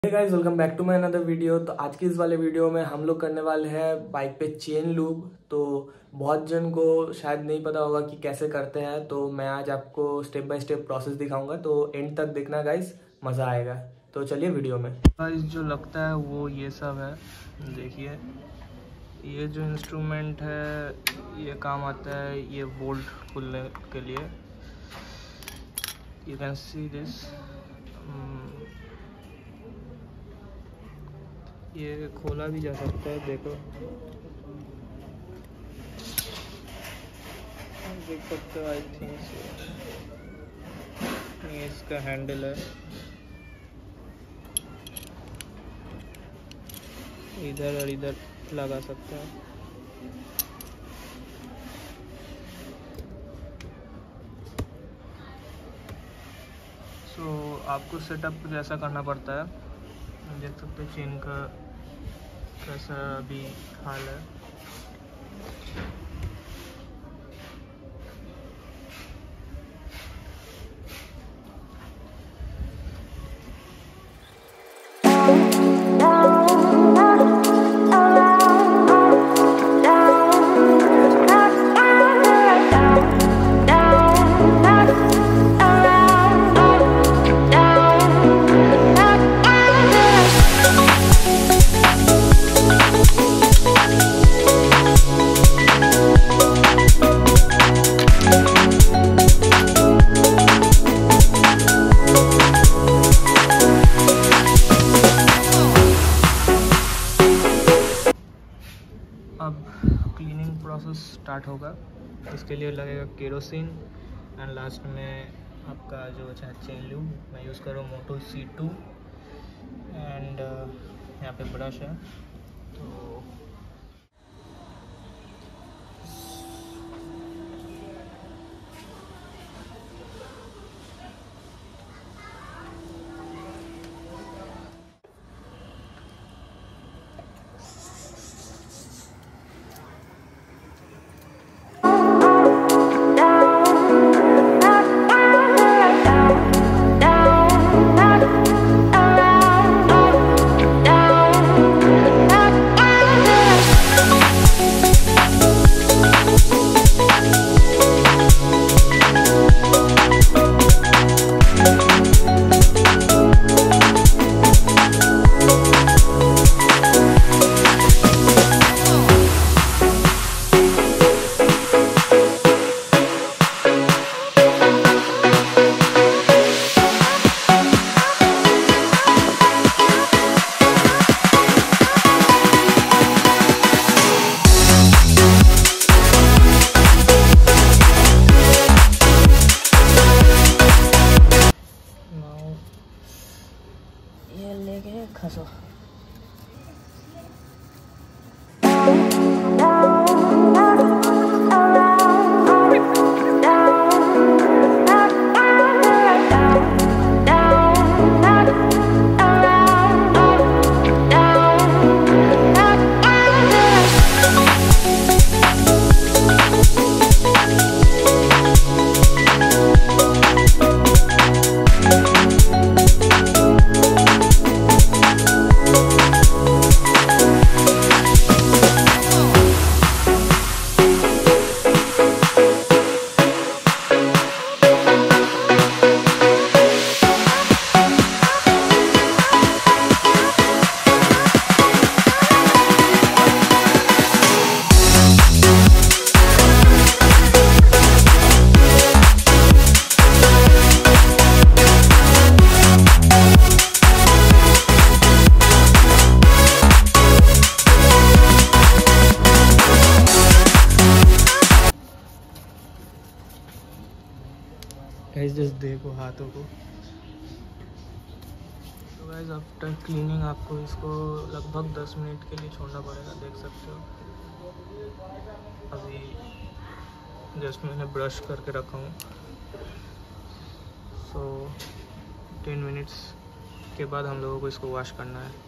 Guys welcome back to my another video. तो आज की इस वाले वीडियो में हम लोग करने वाले हैं बाइक पे चेन लूब। तो बहुत जन को शायद नहीं पता होगा कि कैसे करते हैं, तो मैं आज आपको स्टेप बाय स्टेप प्रोसेस दिखाऊंगा। तो एंड तक देखना गाइस, मज़ा आएगा। तो चलिए वीडियो में। गाइस जो लगता है वो ये सब है। देखिए ये जो इंस्ट्रूमेंट है ये काम आता है, ये बोल्ट खुलने के लिए। You can see this. ये खोला भी जा सकता है, देखो देख सकते हो। आई थिंक ये इसका हैंडल है, इधर और इधर लगा सकते हैं। सो आपको सेटअप कुछ ऐसा करना पड़ता है। देख सकते हो चेन का कैसा अभी हाल है। अब क्लीनिंग प्रोसेस स्टार्ट होगा। इसके लिए लगेगा केरोसिन एंड लास्ट में आपका जो चेन लूब। मैं यूज़ कर रहा हूँ मोटो C2 एंड यहाँ पे ब्रश है। तो ये लेके खसो। गाइस जस्ट देखो हाथों को। तो गाइस आफ्टर क्लीनिंग आपको इसको लगभग 10 मिनट के लिए छोड़ना पड़ेगा। देख सकते हो अभी जस्ट मैंने ब्रश करके रखा हूँ। सो 10 मिनट्स के बाद हम लोगों को इसको वॉश करना है।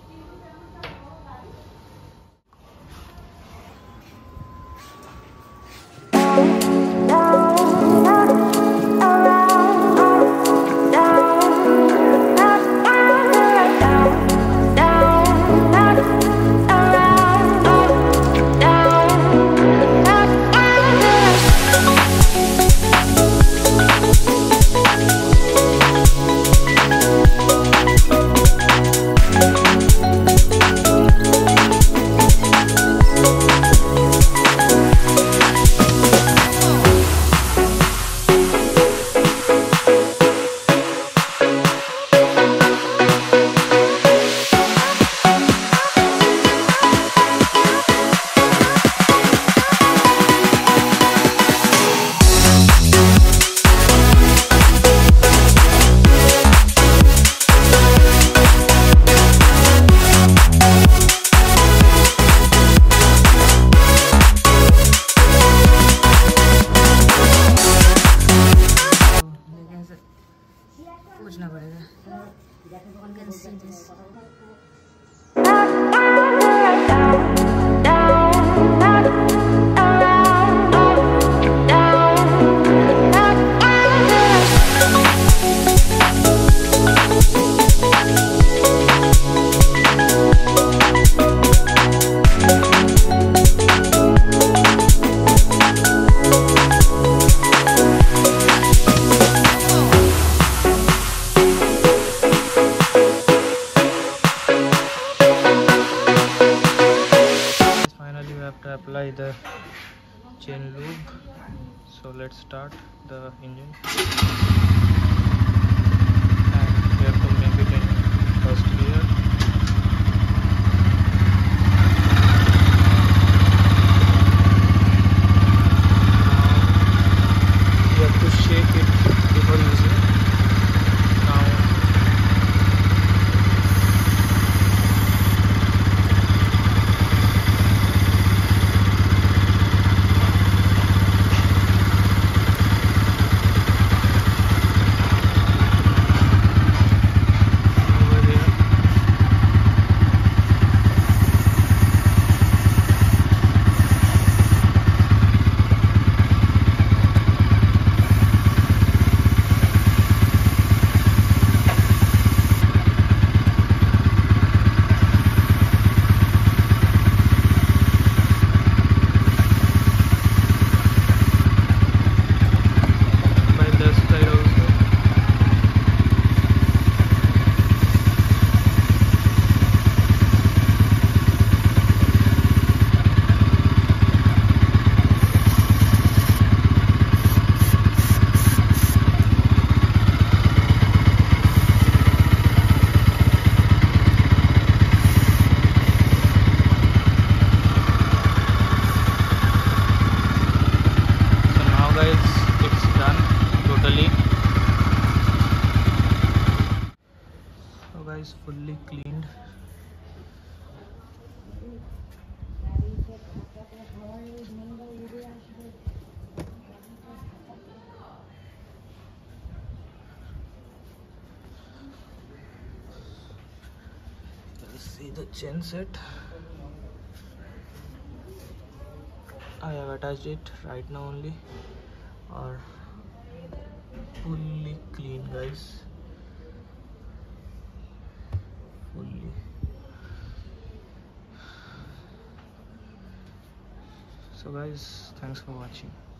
apply the chain lube. So let's start the engine, and we have to make it in first gear. You have to shake it before using. Now over here. By this side also. So now guys, it's done totally. So guys, fully cleaned. Let's see the chain set. I have attached it right now only. Or fully clean guys, fully. So guys, thanks for watching.